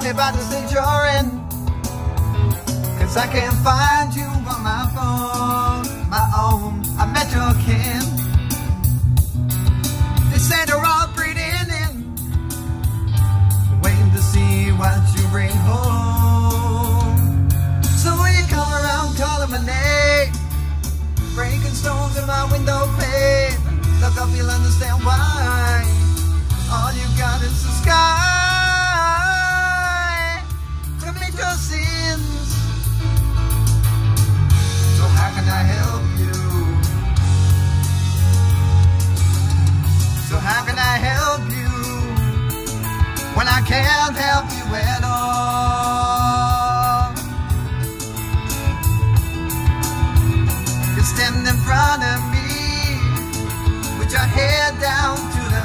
you about the state you're in, 'cause I can't find you on my phone, my own. I met your kin. They say they're all breathing in, waiting to see what you bring home. So when you come around calling my name, breaking stones in my window pane, look up, you'll understand why. All you got is the sky. Commit your sins. So how can I help you? So how can I help you when I can't help you at all? You're standing in front of me with your head down to the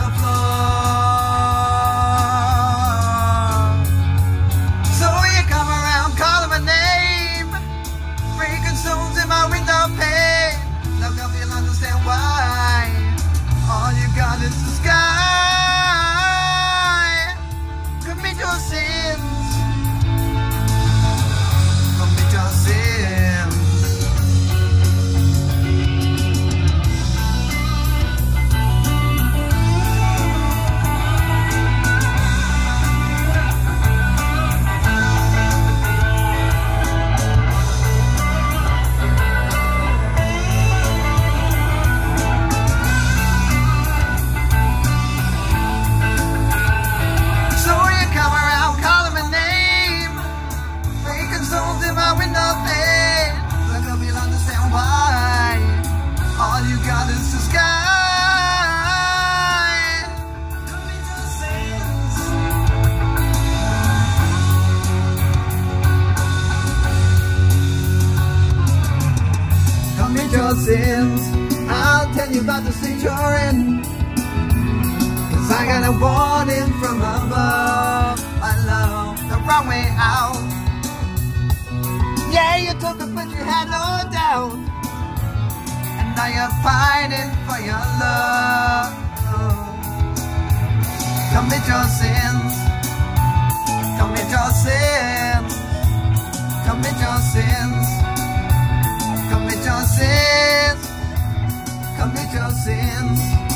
floor. So you come around calling my name, breaking stones in my window pane. Look up, you'll understand why. All you got is the sky. Commit your sins. Commit your sins. Your sins, I'll tell you about the state you're in, 'cause I got a warning from above. My love, the wrong way out. Yeah, you took it but you had no doubt, and now you're fighting for your love. Commit your sins. Commit your sins. Commit your sins. Commit your sins. Commit your sins.